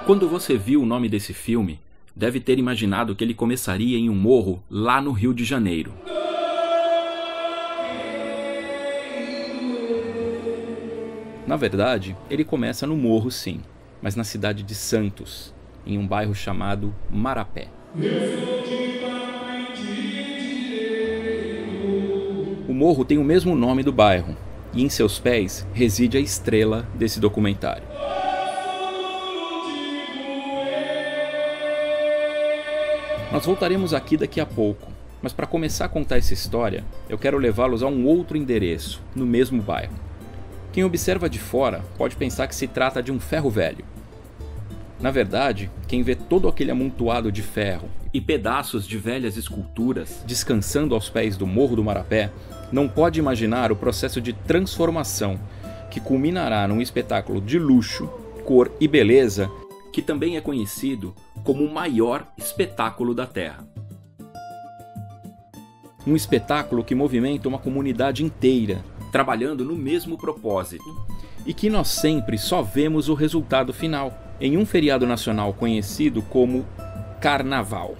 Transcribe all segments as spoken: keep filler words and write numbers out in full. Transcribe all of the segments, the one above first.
Quando você viu o nome desse filme, deve ter imaginado que ele começaria em um morro lá no Rio de Janeiro. Na verdade, ele começa no morro sim, mas na cidade de Santos, em um bairro chamado Marapé. O morro tem o mesmo nome do bairro, e em seus pés reside a estrela desse documentário. Nós voltaremos aqui daqui a pouco, mas para começar a contar essa história, eu quero levá-los a um outro endereço, no mesmo bairro. Quem observa de fora pode pensar que se trata de um ferro velho. Na verdade, quem vê todo aquele amontoado de ferro e pedaços de velhas esculturas descansando aos pés do Morro do Marapé, não pode imaginar o processo de transformação que culminará num espetáculo de luxo, cor e beleza que também é conhecido como o maior espetáculo da Terra. Um espetáculo que movimenta uma comunidade inteira, trabalhando no mesmo propósito, e que nós sempre só vemos o resultado final, em um feriado nacional conhecido como Carnaval.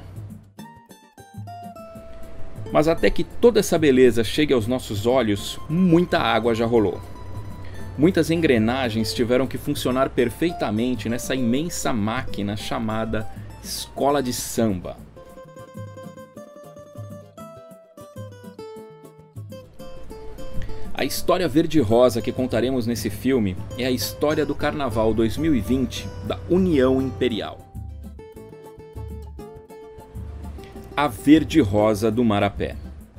Mas até que toda essa beleza chegue aos nossos olhos, muita água já rolou. Muitas engrenagens tiveram que funcionar perfeitamente nessa imensa máquina chamada Escola de Samba. A história verde-rosa que contaremos nesse filme é a história do Carnaval dois mil e vinte da União Imperial. A Verde-Rosa do Marapé.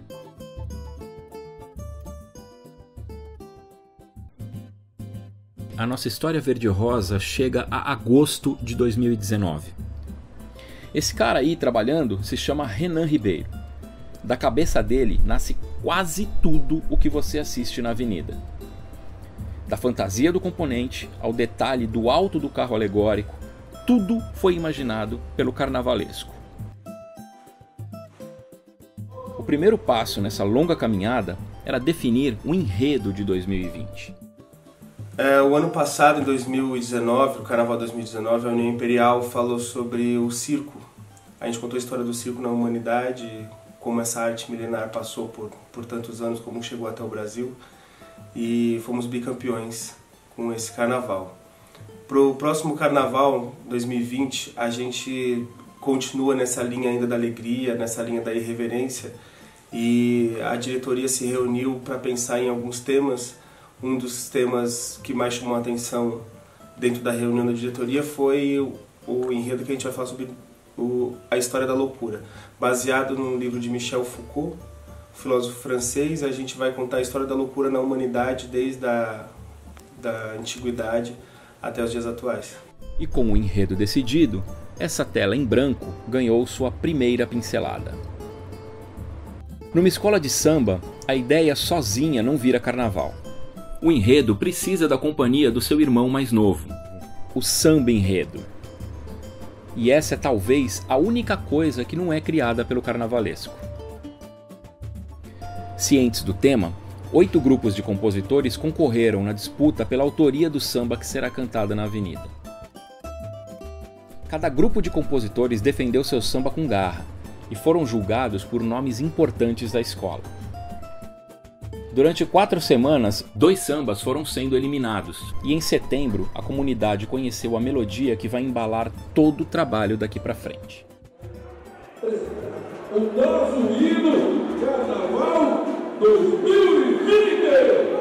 A nossa história verde-rosa chega a agosto de dois mil e dezenove. Esse cara aí trabalhando se chama Renan Ribeiro. Da cabeça dele nasce quase tudo o que você assiste na avenida. Da fantasia do componente ao detalhe do alto do carro alegórico, tudo foi imaginado pelo carnavalesco. O primeiro passo nessa longa caminhada era definir o enredo de dois mil e vinte. É, o ano passado, em dois mil e dezenove, o Carnaval dois mil e dezenove, a União Imperial falou sobre o circo. A gente contou a história do circo na humanidade, como essa arte milenar passou por, por tantos anos, como chegou até o Brasil, e fomos bicampeões com esse carnaval. Para o próximo Carnaval dois mil e vinte, a gente continua nessa linha ainda da alegria, nessa linha da irreverência, e a diretoria se reuniu para pensar em alguns temas. Um dos temas que mais chamou a atenção dentro da reunião da diretoria foi o, o enredo que a gente vai falar sobre o, a história da loucura. Baseado no livro de Michel Foucault, filósofo francês, a gente vai contar a história da loucura na humanidade desde a da antiguidade até os dias atuais. E com o enredo decidido, essa tela em branco ganhou sua primeira pincelada. Numa escola de samba, a ideia sozinha não vira carnaval. O enredo precisa da companhia do seu irmão mais novo, o samba enredo. E essa é talvez a única coisa que não é criada pelo carnavalesco. Cientes do tema, oito grupos de compositores concorreram na disputa pela autoria do samba que será cantada na avenida. Cada grupo de compositores defendeu seu samba com garra e foram julgados por nomes importantes da escola. Durante quatro semanas, dois sambas foram sendo eliminados, e em setembro a comunidade conheceu a melodia que vai embalar todo o trabalho daqui para frente. O nosso hino Carnaval dois mil e vinte!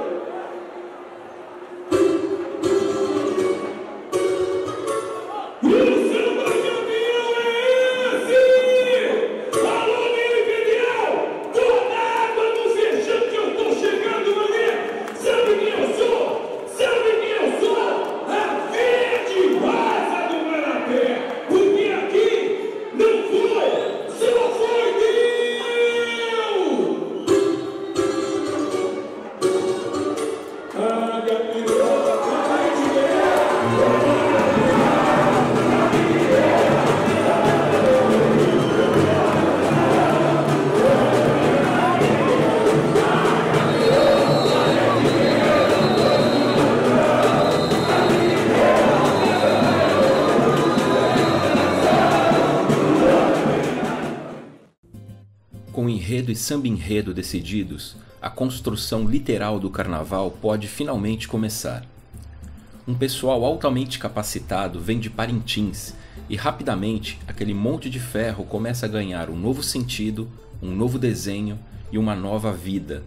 enredo e samba-enredo decididos, a construção literal do carnaval pode finalmente começar. Um pessoal altamente capacitado vem de Parintins e rapidamente aquele monte de ferro começa a ganhar um novo sentido, um novo desenho e uma nova vida.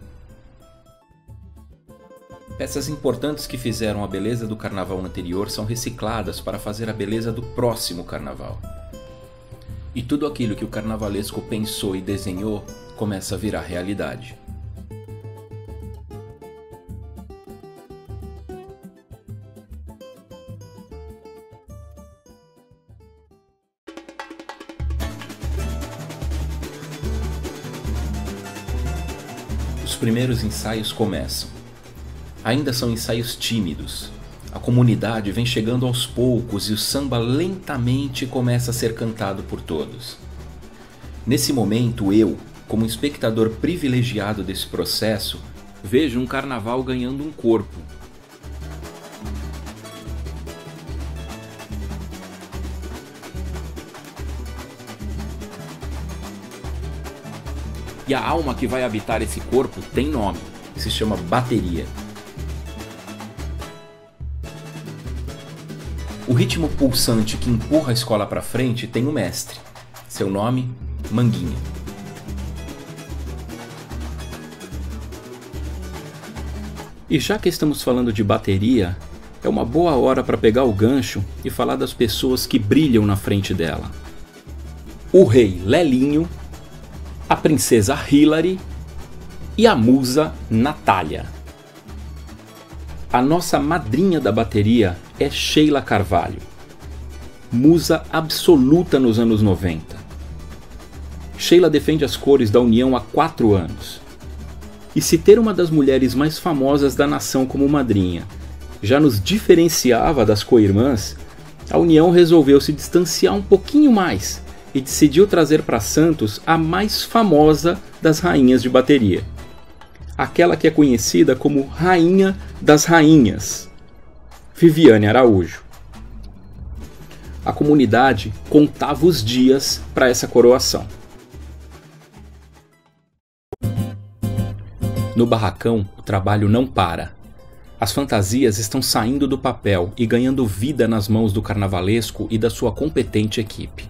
Peças importantes que fizeram a beleza do carnaval anterior são recicladas para fazer a beleza do próximo carnaval. E tudo aquilo que o carnavalesco pensou e desenhou começa a virar realidade. Os primeiros ensaios começam. Ainda são ensaios tímidos. A comunidade vem chegando aos poucos e o samba lentamente começa a ser cantado por todos. Nesse momento, eu, como espectador privilegiado desse processo, vejo um carnaval ganhando um corpo. E a alma que vai habitar esse corpo tem nome, se chama bateria. O ritmo pulsante que empurra a escola para frente tem um mestre. Seu nome, Manguinha. E já que estamos falando de bateria, é uma boa hora para pegar o gancho e falar das pessoas que brilham na frente dela. O rei Lelinho, a princesa Hilary e a musa Natália. A nossa madrinha da bateria é Sheila Carvalho, musa absoluta nos anos noventa. Sheila defende as cores da União há quatro anos. E se ter uma das mulheres mais famosas da nação como madrinha já nos diferenciava das co-irmãs, a União resolveu se distanciar um pouquinho mais e decidiu trazer para Santos a mais famosa das rainhas de bateria. Aquela que é conhecida como Rainha das Rainhas, Viviane Araújo. A comunidade contava os dias para essa coroação. No barracão, o trabalho não para. As fantasias estão saindo do papel e ganhando vida nas mãos do carnavalesco e da sua competente equipe.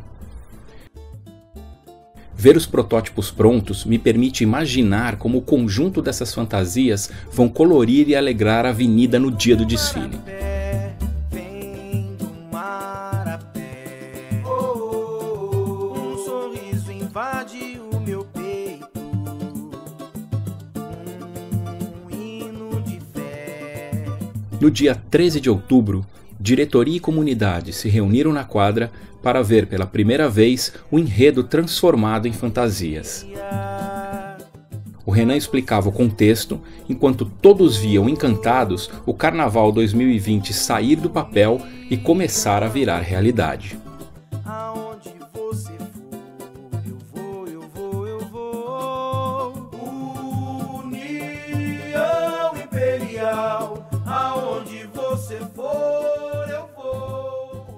Ver os protótipos prontos me permite imaginar como o conjunto dessas fantasias vão colorir e alegrar a avenida no dia do desfile. No dia treze de outubro, diretoria e comunidade se reuniram na quadra para ver pela primeira vez o enredo transformado em fantasias. O Renan explicava o contexto, enquanto todos viam encantados o Carnaval dois mil e vinte sair do papel e começar a virar realidade. Aonde você for, eu vou, eu vou, eu vou. União Imperial, aonde você for, eu vou.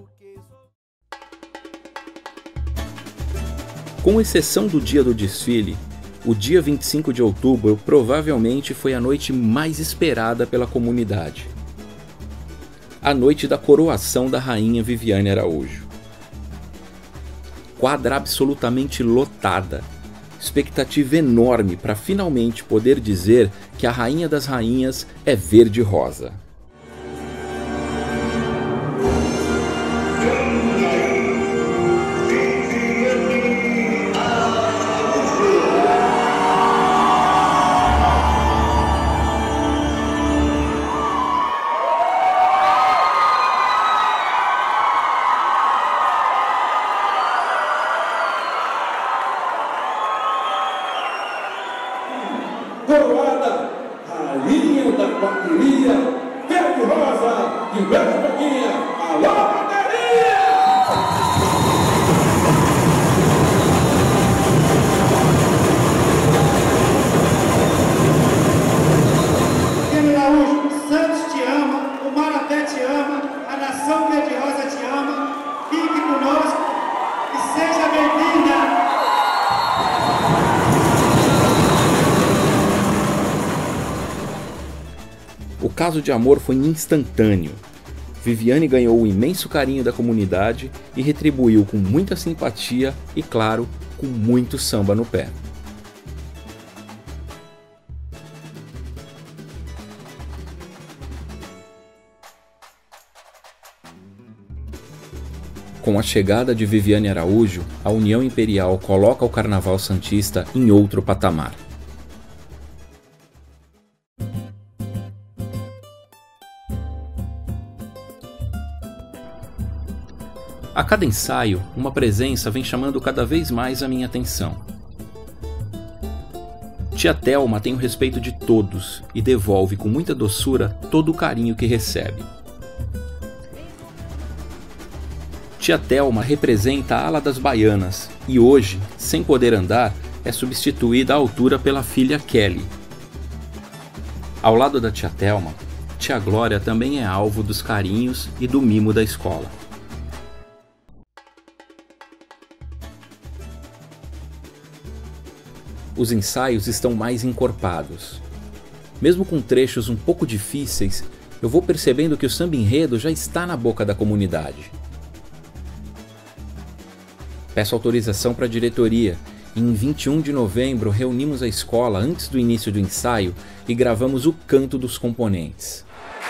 Com exceção do dia do desfile, o dia vinte e cinco de outubro provavelmente foi a noite mais esperada pela comunidade. A noite da coroação da rainha Viviane Araújo. Quadra absolutamente lotada. Expectativa enorme para finalmente poder dizer que a rainha das rainhas é verde-rosa. Coroada, rainha da bateria, verde rosa e verde branquinha. Alô, bateria! Viviane Araújo, Santos te ama, o Marapé te ama, a nação verde rosa te ama. Fique conosco e seja bem-vinda! O caso de amor foi instantâneo. Viviane ganhou o imenso carinho da comunidade e retribuiu com muita simpatia e, claro, com muito samba no pé. Com a chegada de Viviane Araújo, a União Imperial coloca o Carnaval Santista em outro patamar. A cada ensaio, uma presença vem chamando cada vez mais a minha atenção. Tia Thelma tem o respeito de todos e devolve com muita doçura todo o carinho que recebe. Tia Thelma representa a ala das baianas e hoje, sem poder andar, é substituída à altura pela filha Kelly. Ao lado da tia Thelma, tia Glória também é alvo dos carinhos e do mimo da escola. Os ensaios estão mais encorpados. Mesmo com trechos um pouco difíceis, eu vou percebendo que o samba enredo já está na boca da comunidade. Peço autorização para a diretoria e em vinte e um de novembro reunimos a escola antes do início do ensaio e gravamos o canto dos componentes.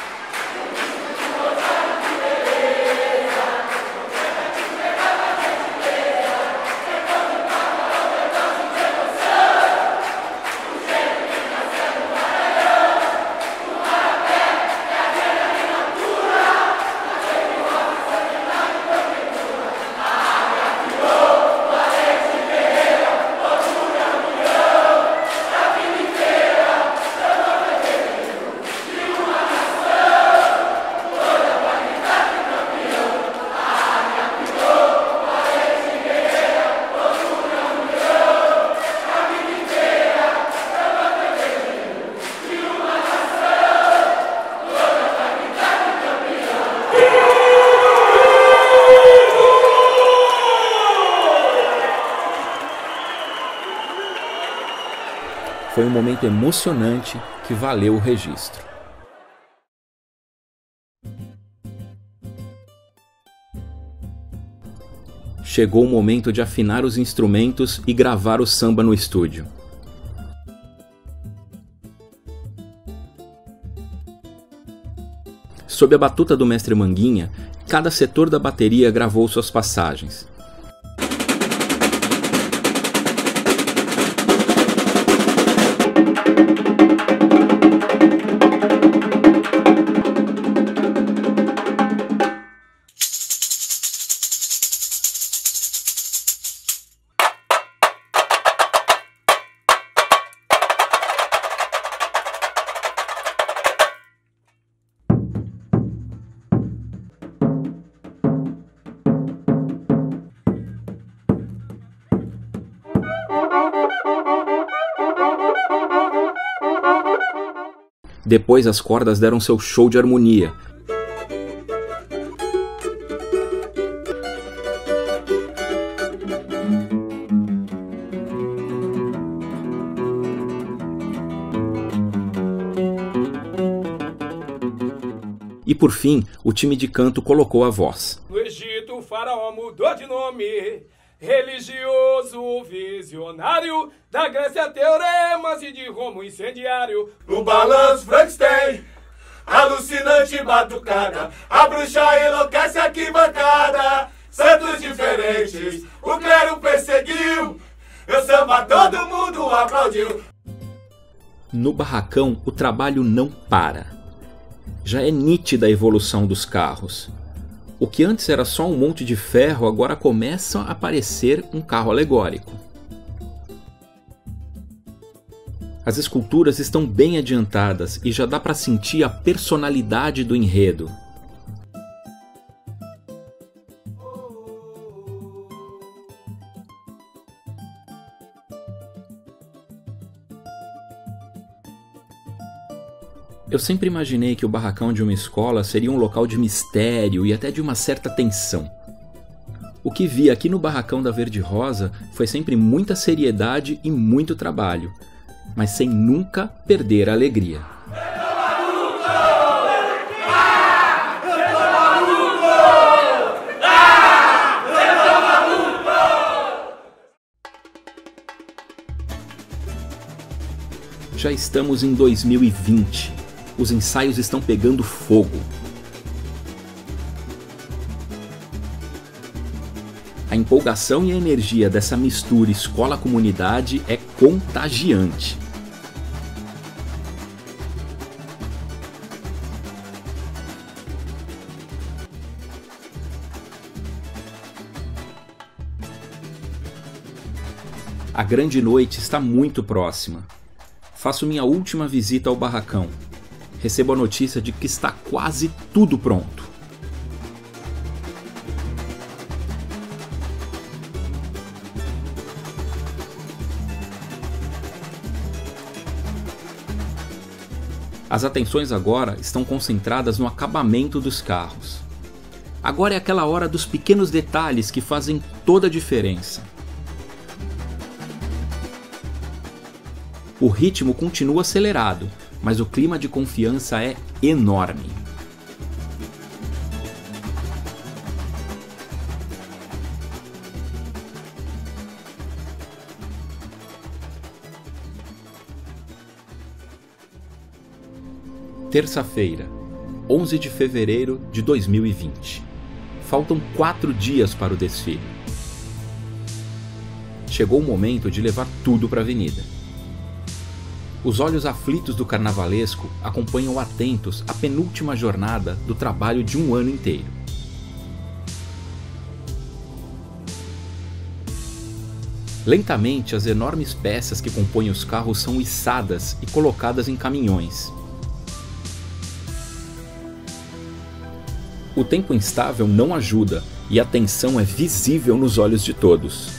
Foi um momento emocionante que valeu o registro. Chegou o momento de afinar os instrumentos e gravar o samba no estúdio. Sob a batuta do mestre Manguinha, cada setor da bateria gravou suas passagens. Depois as cordas deram seu show de harmonia. E por fim, o time de canto colocou a voz. No Egito, o faraó mudou de nome. Religioso, visionário, da Grécia teoremas e de Roma incendiário. No balanço Frankenstein, alucinante batucada, a bruxa enlouquece aqui bancada. Santos diferentes, o clero perseguiu, eu samba todo mundo aplaudiu. No barracão, o trabalho não para. Já é nítida a evolução dos carros. O que antes era só um monte de ferro, agora começa a aparecer um carro alegórico. As esculturas estão bem adiantadas e já dá para sentir a personalidade do enredo. Eu sempre imaginei que o barracão de uma escola seria um local de mistério e até de uma certa tensão. O que vi aqui no barracão da Verde Rosa foi sempre muita seriedade e muito trabalho, mas sem nunca perder a alegria. já estamos em dois mil e vinte. Os ensaios estão pegando fogo. A empolgação e a energia dessa mistura escola-comunidade é contagiante. A grande noite está muito próxima. Faço minha última visita ao barracão. Recebo a notícia de que está quase tudo pronto. As atenções agora estão concentradas no acabamento dos carros. Agora é aquela hora dos pequenos detalhes que fazem toda a diferença. O ritmo continua acelerado, mas o clima de confiança é enorme. Terça-feira, onze de fevereiro de dois mil e vinte. Faltam quatro dias para o desfile. Chegou o momento de levar tudo para a avenida. Os olhos aflitos do carnavalesco acompanham atentos a penúltima jornada do trabalho de um ano inteiro. Lentamente, as enormes peças que compõem os carros são içadas e colocadas em caminhões. O tempo instável não ajuda e a tensão é visível nos olhos de todos.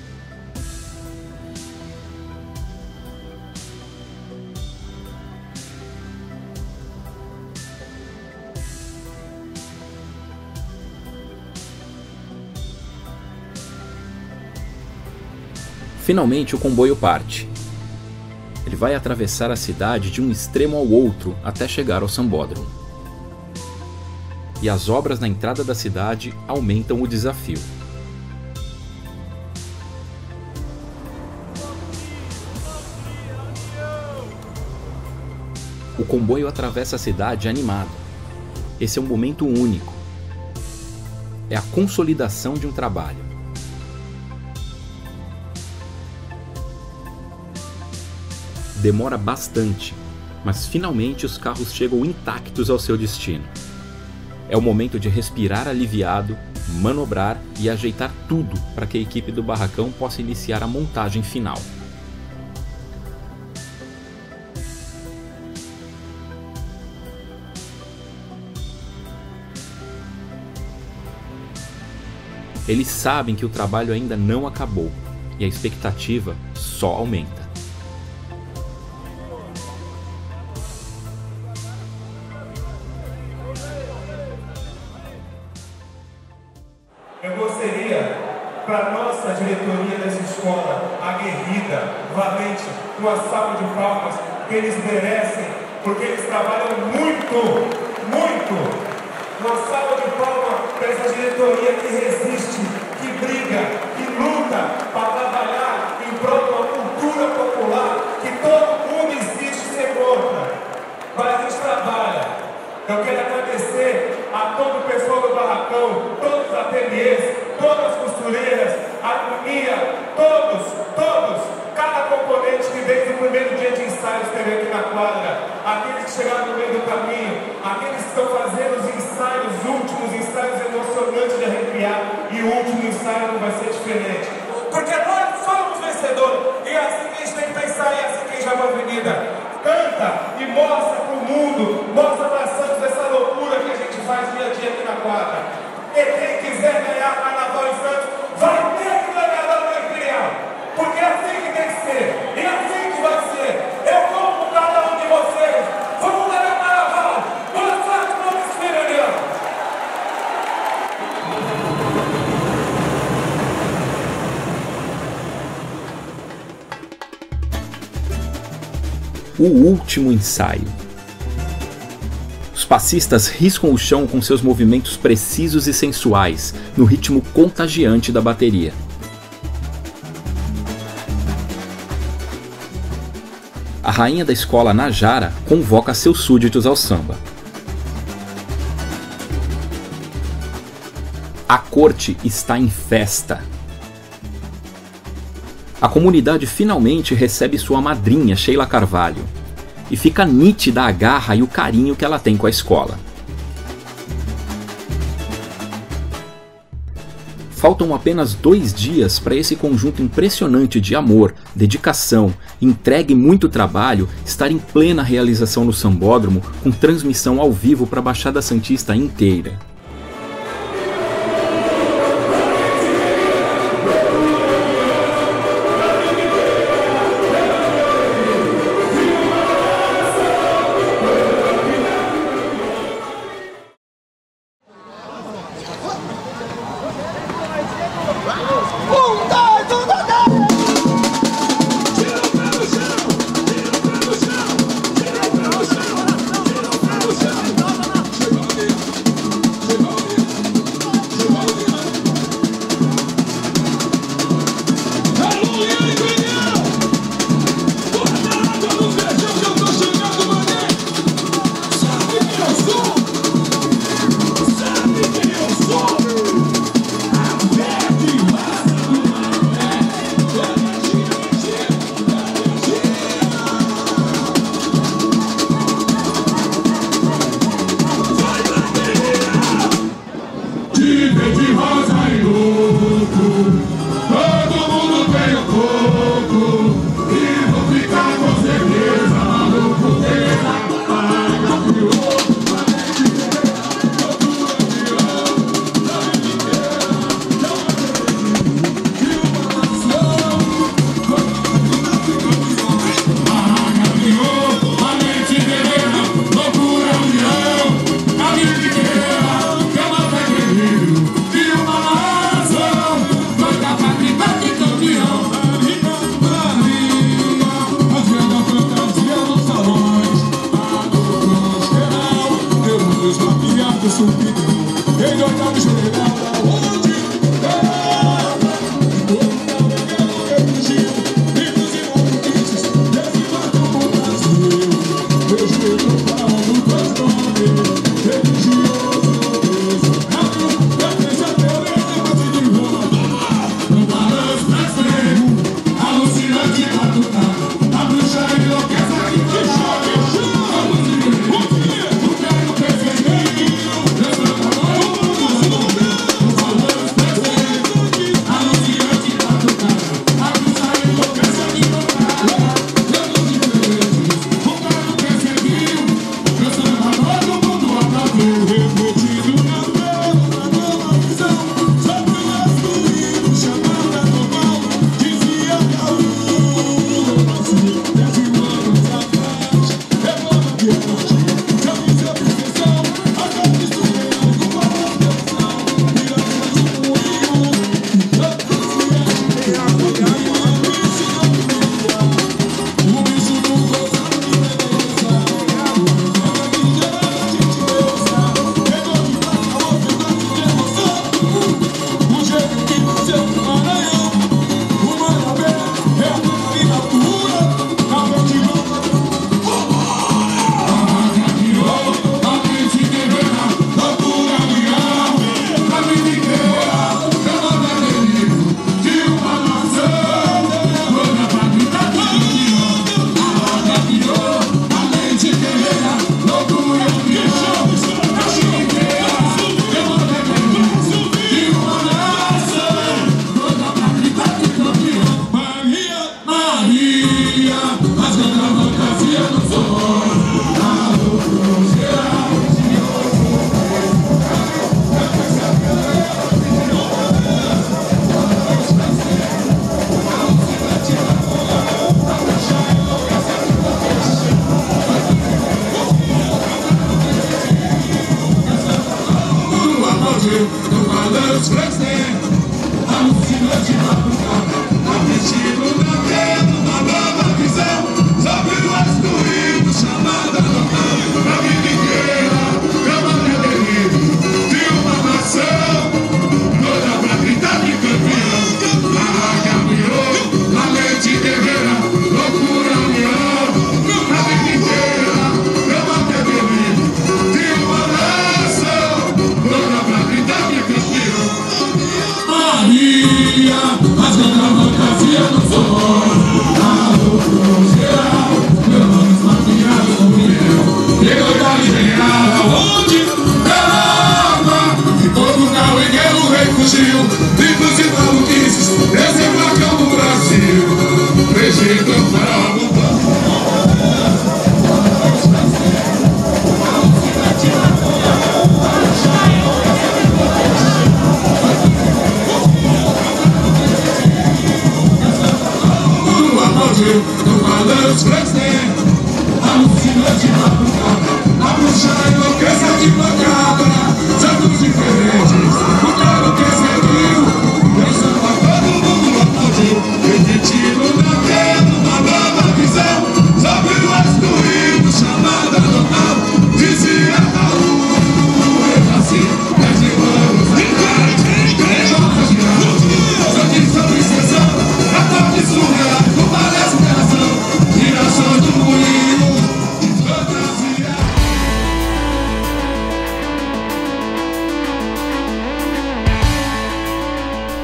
Finalmente o comboio parte. Ele vai atravessar a cidade de um extremo ao outro até chegar ao Sambódromo. E as obras na entrada da cidade aumentam o desafio. O comboio atravessa a cidade animado. Esse é um momento único. É a consolidação de um trabalho. Demora bastante, mas finalmente os carros chegam intactos ao seu destino. É o momento de respirar aliviado, manobrar e ajeitar tudo para que a equipe do barracão possa iniciar a montagem final. Eles sabem que o trabalho ainda não acabou e a expectativa só aumenta. Eu gostaria, para a nossa diretoria dessa escola, aguerrida, valente, uma salva de palmas, que eles merecem, porque eles trabalham muito, muito. Uma salva de palmas para essa diretoria que resiste, que briga, que luta para trabalhar em prol de uma cultura popular que todo mundo existe ser contra. Mas a gente trabalha. Eu quero agradecer a todo o pessoal do barracão, todos os ateliês, todas as costureiras, a harmonia, todos, todos, cada componente que desde o primeiro dia de ensaio esteve aqui na quadra, aqueles que chegaram no meio do caminho, aqueles que estão fazendo os ensaios, os últimos ensaios emocionantes de arrepiar, e o último ensaio não vai ser diferente. Porque nós somos vencedores, e é assim que a gente tem que pensar, e é assim que a gente vai para a avenida. Canta e mostra para o mundo, mostra para Santos essa loucura que a gente faz dia a dia aqui na quadra. E quem quiser ganhar Carnaval em Santos, vai ter que ganhar lá no Imperial. Porque é assim que tem que ser, e é assim que vai ser. Eu vou com cada um de vocês. Vamos ganhar Carnaval. Boa sorte no desfile, Leão. O último ensaio. Os passistas riscam o chão com seus movimentos precisos e sensuais, no ritmo contagiante da bateria. A rainha da escola Najara convoca seus súditos ao samba. A corte está em festa. A comunidade finalmente recebe sua madrinha, Sheila Carvalho, e fica nítida a garra e o carinho que ela tem com a escola. Faltam apenas dois dias para esse conjunto impressionante de amor, dedicação, entrega e muito trabalho estar em plena realização no Sambódromo, com transmissão ao vivo para a Baixada Santista inteira. Loucura, união.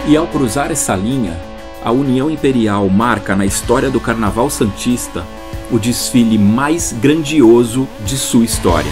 E ao cruzar essa linha, a União Imperial marca na história do Carnaval Santista o desfile mais grandioso de sua história.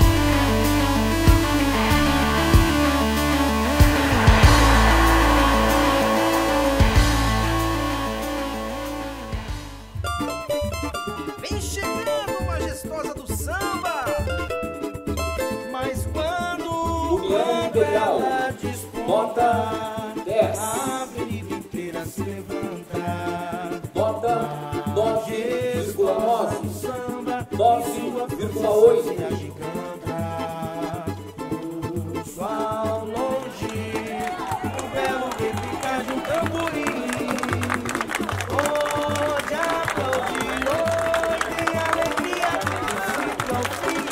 Vem chegando, majestosa do samba. Mas quando União Imperial, ela disputa, nota dez. a avenida inteira se levanta. Nota nove vírgula nove. Samba, nove vírgula oito. se agiganta. O sol longe, o belo repicar de um tamborim. Pode aplaudir, oi, tem alegria do princípio ao fim.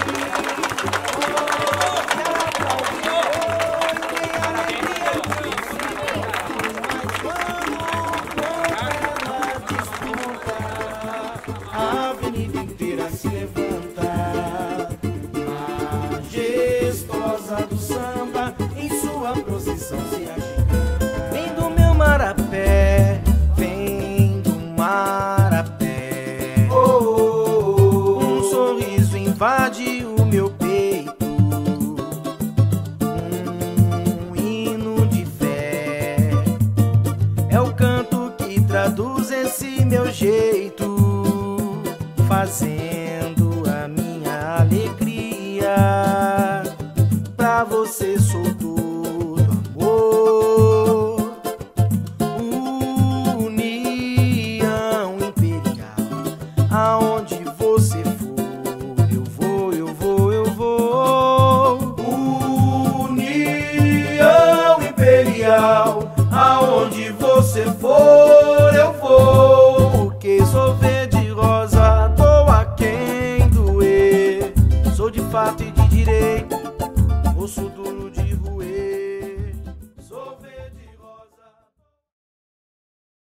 Pode aplaudir, oi, tem alegria do princípio ao fim. Mas quando ela desponta, a avenida inteira se levanta. Majestosa do samba, em sua procissão se agita. Vem do meu marapé, vem do marapé. Um sorriso invade o meu peito, um hino de fé. É o canto que traduz esse meu jeito, fazendo a minha alegria. Pra você sou todo amor. União Imperial, aonde você for, eu vou, eu vou, eu vou. União Imperial, aonde você for, eu vou. Porque sou verde e rosa, doa quem doer. Sou de fato e de direito,